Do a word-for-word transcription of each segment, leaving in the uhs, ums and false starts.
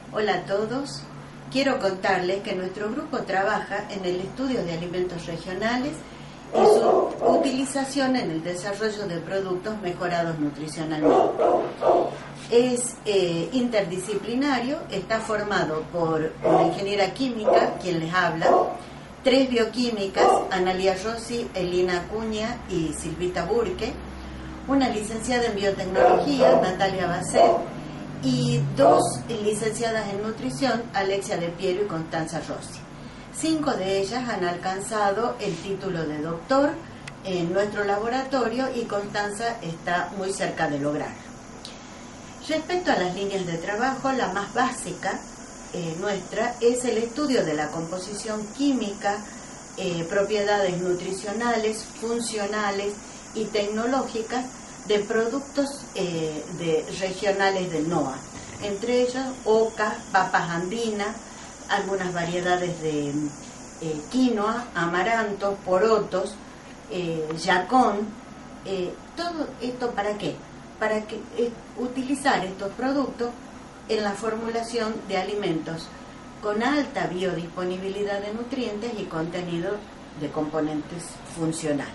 Hola a todos. Quiero contarles que nuestro grupo trabaja en el estudio de alimentos regionales y su utilización en el desarrollo de productos mejorados nutricionalmente. Es eh, interdisciplinario, está formado por una ingeniera química, quien les habla, tres bioquímicas, Analia Rossi, Elina Acuña y Silvita Burke, una licenciada en biotecnología, Natalia Basset, y dos licenciadas en nutrición, Alexia De Piero y Constanza Rossi. Cinco de ellas han alcanzado el título de doctor en nuestro laboratorio y Constanza está muy cerca de lograrlo. Respecto a las líneas de trabajo, la más básica eh, nuestra es el estudio de la composición química, eh, propiedades nutricionales, funcionales y tecnológicas de productos eh, de, regionales del NOA, entre ellos oca, papas andinas, algunas variedades de eh, quinoa, amarantos, porotos, eh, yacón, eh, todo esto ¿para qué? Para que, eh, utilizar estos productos en la formulación de alimentos con alta biodisponibilidad de nutrientes y contenido de componentes funcionales.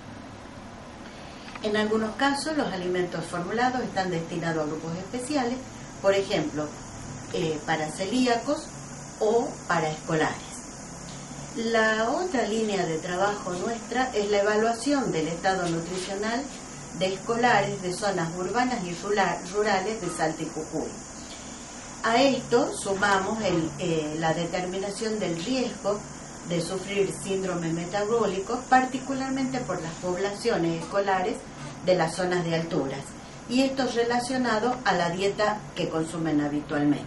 En algunos casos, los alimentos formulados están destinados a grupos especiales, por ejemplo, eh, para celíacos o para escolares. La otra línea de trabajo nuestra es la evaluación del estado nutricional de escolares de zonas urbanas y rurales de Salta y Jujuy. A esto sumamos el, eh, la determinación del riesgo de sufrir síndrome metabólico, particularmente por las poblaciones escolares de las zonas de alturas, y esto relacionado a la dieta que consumen habitualmente.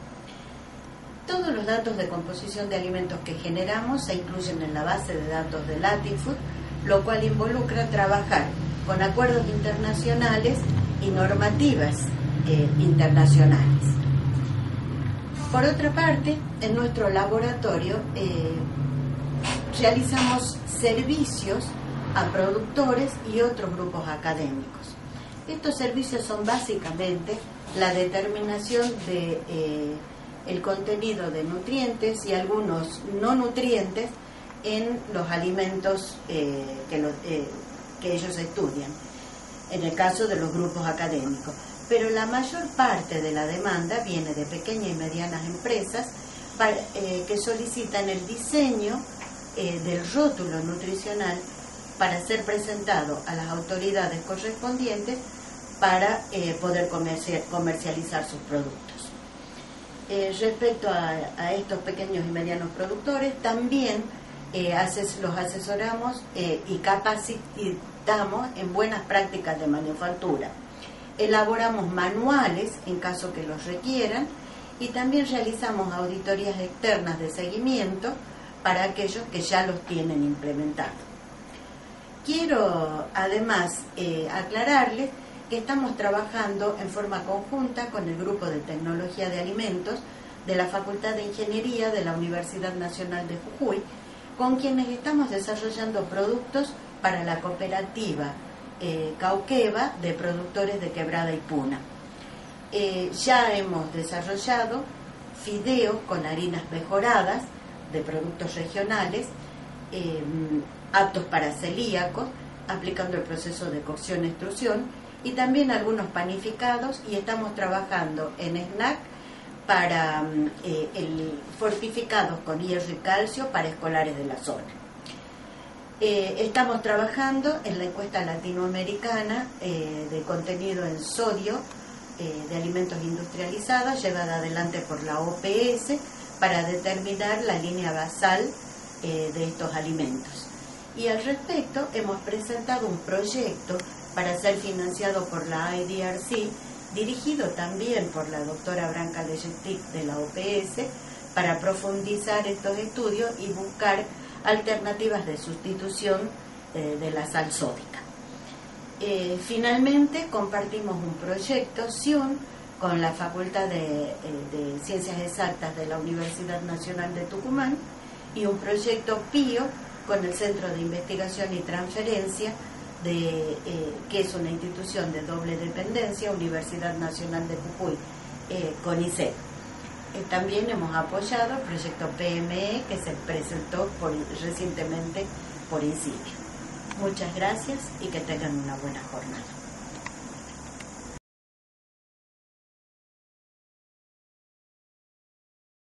Todos los datos de composición de alimentos que generamos se incluyen en la base de datos de Latifood, lo cual involucra trabajar con acuerdos internacionales y normativas eh, internacionales. Por otra parte, en nuestro laboratorio eh, realizamos servicios a productores y otros grupos académicos. Estos servicios son básicamente la determinación de eh, el contenido de nutrientes y algunos no nutrientes en los alimentos eh, que, lo, eh, que ellos estudian, en el caso de los grupos académicos. Pero la mayor parte de la demanda viene de pequeñas y medianas empresas para, eh, que solicitan el diseño eh, del rótulo nutricional para ser presentado a las autoridades correspondientes para eh, poder comerci comercializar sus productos. Eh, respecto a, a estos pequeños y medianos productores, también eh, ases los asesoramos eh, y capacitamos en buenas prácticas de manufactura. Elaboramos manuales en caso que los requieran y también realizamos auditorías externas de seguimiento para aquellos que ya los tienen implementados. Quiero además eh, aclararles que estamos trabajando en forma conjunta con el Grupo de Tecnología de Alimentos de la Facultad de Ingeniería de la Universidad Nacional de Jujuy, con quienes estamos desarrollando productos para la cooperativa eh, Cauqueva de productores de Quebrada y Puna. Eh, ya hemos desarrollado fideos con harinas mejoradas de productos regionales, eh, aptos para celíacos, aplicando el proceso de cocción-extrusión, y también algunos panificados, y estamos trabajando en snack para eh, el, fortificados con hierro y calcio para escolares de la zona. Eh, estamos trabajando en la encuesta latinoamericana eh, de contenido en sodio eh, de alimentos industrializados, llevada adelante por la O P S, para determinar la línea basal eh, de estos alimentos. Y al respecto hemos presentado un proyecto para ser financiado por la I D R C, dirigido también por la doctora Branca Leyetic de la O P S, para profundizar estos estudios y buscar alternativas de sustitución eh, de la sal sódica. Eh, finalmente compartimos un proyecto S I U N con la Facultad de, eh, de Ciencias Exactas de la Universidad Nacional de Tucumán y un proyecto P I O con el Centro de Investigación y Transferencia, de, eh, que es una institución de doble dependencia, Universidad Nacional de Jujuy, eh, CONICET. Eh, también hemos apoyado el proyecto P M E que se presentó por, recientemente por INCIBio. Muchas gracias y que tengan una buena jornada.